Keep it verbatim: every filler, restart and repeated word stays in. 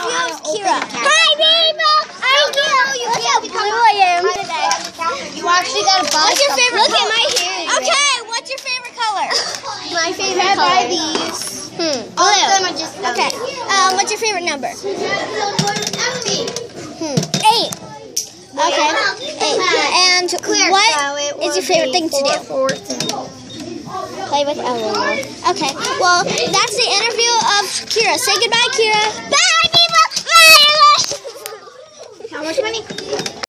interview of Kira. Hi, people. I don't know you can't become who I am. You actually got a buzz. What's your favorite Look color? at my hair. Okay, what's your favorite color? My favorite color. Buy these. Hmm. All Blue. of them are just Okay. Um, what's your favorite number? Hmm. Eight. Okay. Eight. And what is your favorite thing to do? Play with Eleanor. Okay. Well, that's the interview of Kira. Say goodbye, Kira. Bye, people. Bye. How much money?